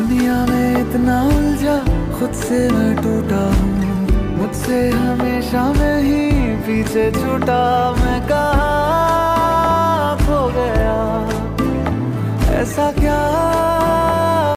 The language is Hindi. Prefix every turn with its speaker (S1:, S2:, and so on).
S1: दुनिया में इतना उलझा, खुद से मैं टूटा हूँ, मुझसे हमेशा मैं ही पीछे छूटा। मैं कहाँ खो गया, ऐसा क्या